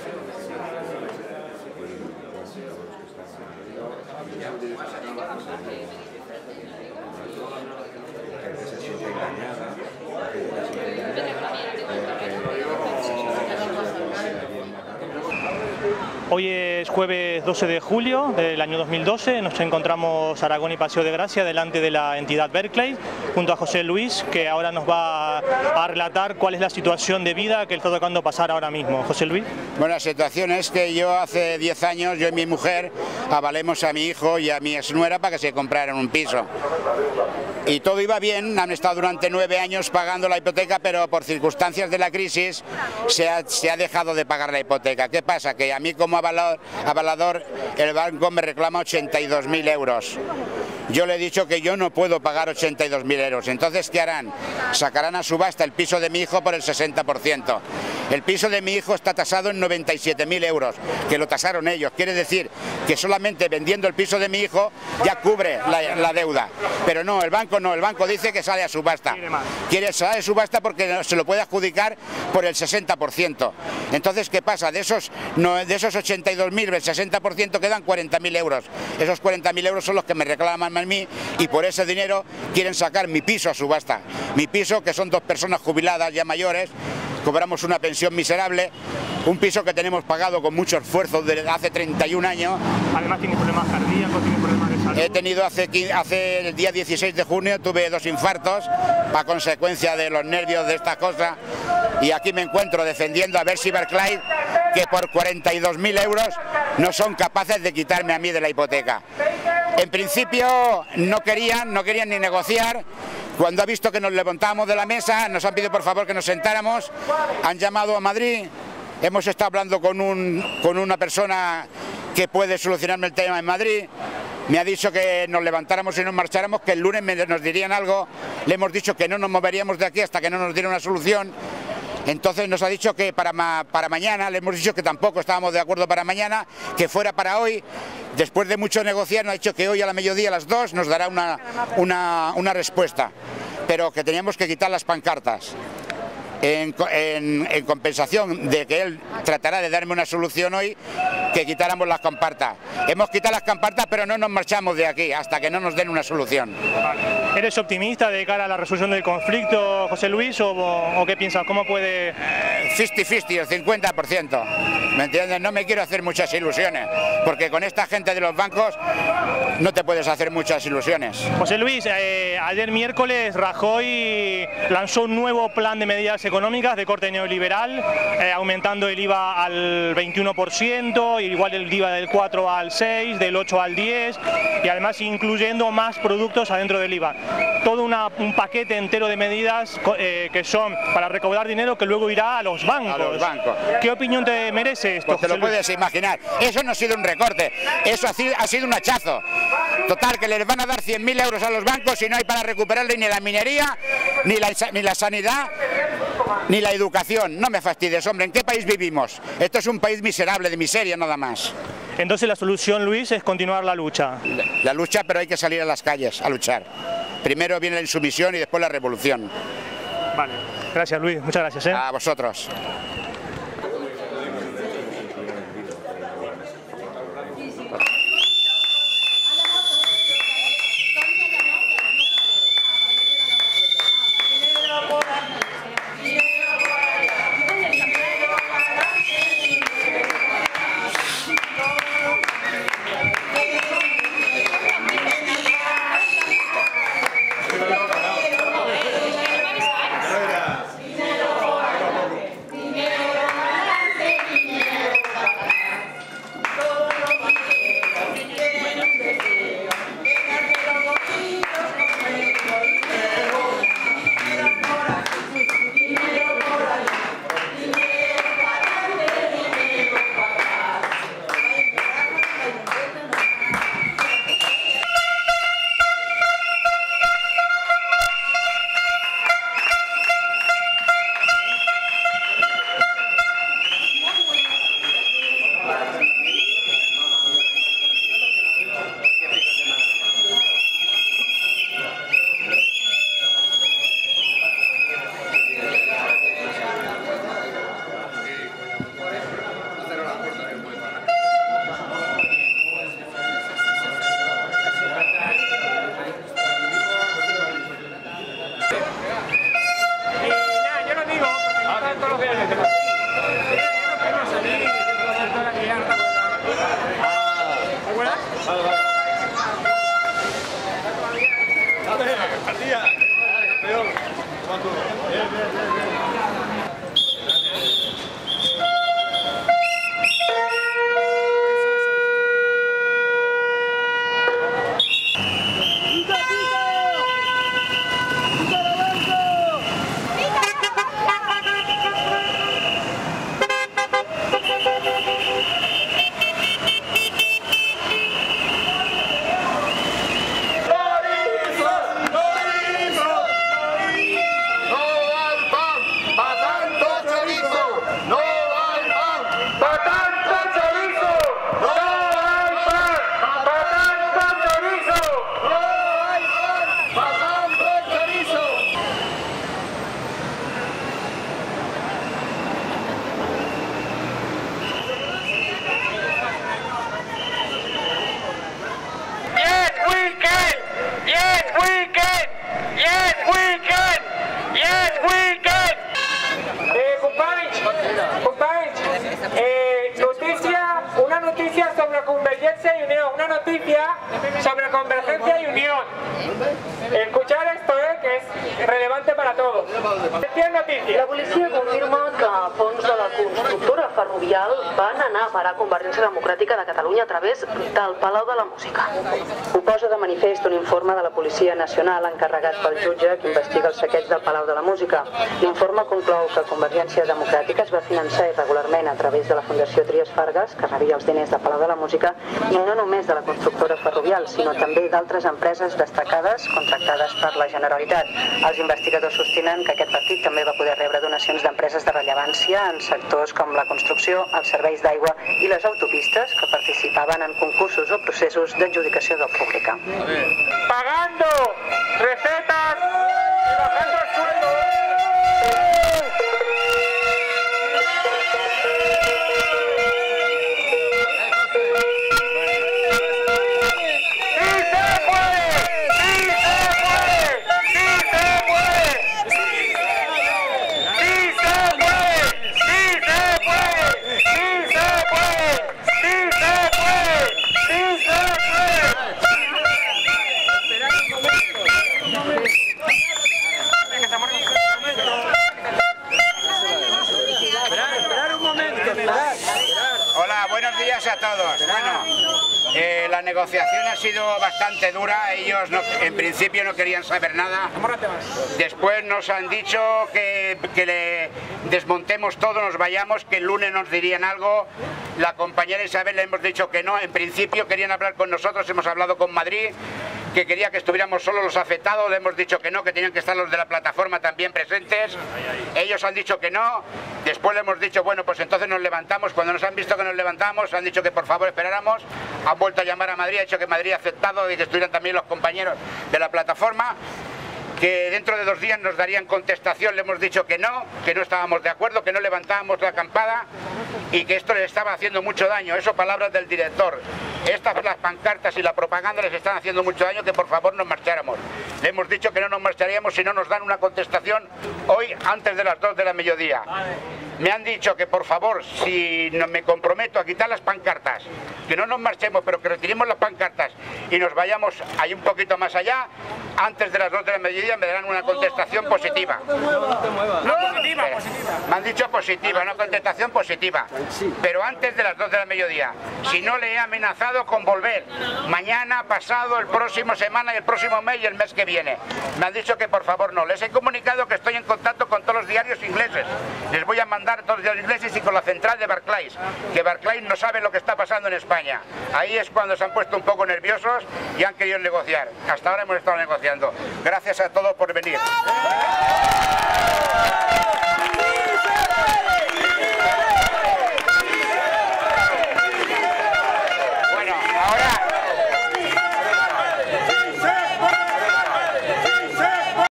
Hoy es jueves 12 de julio del año 2012, nos encontramos Aragón y Paseo de Gracia delante de la entidad Berkeley, junto a José Luis, que ahora nos va a relatar cuál es la situación de vida que le está tocando pasar ahora mismo. José Luis. Bueno, la situación es que yo hace 10 años, yo y mi mujer, avalemos a mi hijo y a mi exnuera para que se compraran un piso. Y todo iba bien, han estado durante 9 años pagando la hipoteca, pero por circunstancias de la crisis se ha dejado de pagar la hipoteca. ¿Qué pasa? Que a mí como avalador el banco me reclama 82.000 euros. Yo le he dicho que yo no puedo pagar 82.000 euros. Entonces, ¿qué harán? Sacarán a subasta el piso de mi hijo por el 60%. El piso de mi hijo está tasado en 97.000 euros, que lo tasaron ellos. Quiere decir que solamente vendiendo el piso de mi hijo ya cubre la deuda. Pero no, el banco dice que sale a subasta. Sale a subasta porque se lo puede adjudicar por el 60%. Entonces, ¿qué pasa? De esos 82.000, el 60% quedan 40.000 euros. Esos 40.000 euros son los que me reclaman a mí y por ese dinero quieren sacar mi piso a subasta. Mi piso, que son 2 personas jubiladas ya mayores, cobramos una pensión miserable, un piso que tenemos pagado con mucho esfuerzo desde hace 31 años. Además tiene problemas cardíacos, tiene problemas de salud. He tenido hace el día 16 de junio, tuve 2 infartos a consecuencia de los nervios de esta cosa y aquí me encuentro defendiendo a Bercy Berkeley, que por 42.000 euros no son capaces de quitarme a mí de la hipoteca. En principio no querían ni negociar. Cuando ha visto que nos levantamos de la mesa, nos han pedido por favor que nos sentáramos, han llamado a Madrid, hemos estado hablando con una persona que puede solucionarme el tema en Madrid, me ha dicho que nos levantáramos y nos marcháramos, que el lunes nos dirían algo, le hemos dicho que no nos moveríamos de aquí hasta que no nos diera una solución. Entonces nos ha dicho que para mañana, le hemos dicho que tampoco estábamos de acuerdo para mañana, que fuera para hoy. Después de mucho negociar nos ha dicho que hoy a la mediodía a las 2 nos dará una respuesta, pero que teníamos que quitar las pancartas. En compensación de que él tratará de darme una solución hoy, que quitáramos las pancartas. Hemos quitado las pancartas, pero no nos marchamos de aquí hasta que no nos den una solución. ¿Eres optimista de cara a la resolución del conflicto, José Luis, o qué piensas? ¿Cómo puede...? 50-50, el 50%. ¿Me entiendes? No me quiero hacer muchas ilusiones, porque con esta gente de los bancos no te puedes hacer muchas ilusiones. José Luis, ayer miércoles Rajoy lanzó un nuevo plan de medidas económicas de corte neoliberal, aumentando el IVA al 21%, igual el IVA del 4 al 6, del 8 al 10 y además incluyendo más productos adentro del IVA. Todo un paquete entero de medidas que son para recaudar dinero que luego irá a los bancos. A los bancos. ¿Qué opinión te merece esto? Pues te lo puedes imaginar. Eso no ha sido un recorte, eso ha sido un hachazo. Total, que les van a dar 100.000 euros a los bancos y no hay para recuperarle ni la minería, ni la sanidad, ni la educación. No me fastidies, hombre, ¿en qué país vivimos? Esto es un país miserable, de miseria nada más. Entonces la solución, Luis, es continuar la lucha. La lucha, pero hay que salir a las calles a luchar. Primero viene la insumisión y después la revolución. Vale, gracias Luis, muchas gracias. A vosotros. Una noticia sobre Convergencia y Unión, una noticia sobre Convergencia y Unión. Escuchar esto, que es relevante para todos. Notícia. La policia confirma que fons de la constructora ferrovial van anar a parar Convergència Democràtica de Catalunya a través del Palau de la Música. Ho posa de manifest un informe de la Policia Nacional encarregat pel jutge que investiga el saqueig del Palau de la Música. L'informe conclou que Convergència Democràtica es va finançar irregularment a través de la Fundació Trias Fargas, que rebia els diners del Palau de la Música, i no només de la constructora ferrovial, sinó també d'altres empreses destacades contractades per la Generalitat. Els investigadors sostenen que aquest partit també va poder rebre donacions d'empreses de rellevància en sectors com la construcció, els serveis d'aigua i les autopistes que participaven en concursos o processos d'adjudicació pública. Pagando recetas y bajando el sueldo. Hola, buenos días a todos. Bueno, la negociación ha sido bastante dura. Ellos en principio no querían saber nada. Después nos han dicho que le desmontemos todo, nos vayamos, que el lunes nos dirían algo. La compañera Isabel le hemos dicho que no. En principio querían hablar con nosotros, hemos hablado con Madrid, que quería que estuviéramos solo los afectados, le hemos dicho que no, que tenían que estar los de la plataforma también presentes. Ellos han dicho que no. Después le hemos dicho, bueno, pues entonces nos levantamos. Cuando nos han visto que nos levantamos, han dicho que por favor esperáramos. Han vuelto a llamar a Madrid, ha dicho que Madrid ha aceptado y que estuvieran también los compañeros de la plataforma, que dentro de 2 días nos darían contestación. Le hemos dicho que no estábamos de acuerdo, que no levantábamos la acampada y que esto les estaba haciendo mucho daño. Eso palabras del director. Las pancartas y la propaganda les están haciendo mucho daño, que por favor nos marcháramos. Le hemos dicho que no nos marcharíamos si no nos dan una contestación hoy antes de las 2 de la mediodía. Me han dicho que por favor, si no me comprometo a quitar las pancartas, que no nos marchemos, pero que retiremos las pancartas y nos vayamos ahí un poquito más allá, antes de las 2 de la mediodía me darán una contestación positiva. Positiva. Me han dicho positiva, una contestación positiva, pero antes de las 2 de la mediodía. Si no, le he amenazado con volver mañana, pasado, el próximo semana y el próximo mes y el mes que viene. Me han dicho que por favor no. Les he comunicado que estoy en contacto con todos los diarios ingleses. Les voy a mandar todos los diarios ingleses y con la central de Barclays, que Barclays no sabe lo que está pasando en España. Ahí es cuando se han puesto un poco nerviosos y han querido negociar. Hasta ahora hemos estado negociando. Gracias a todos por venir.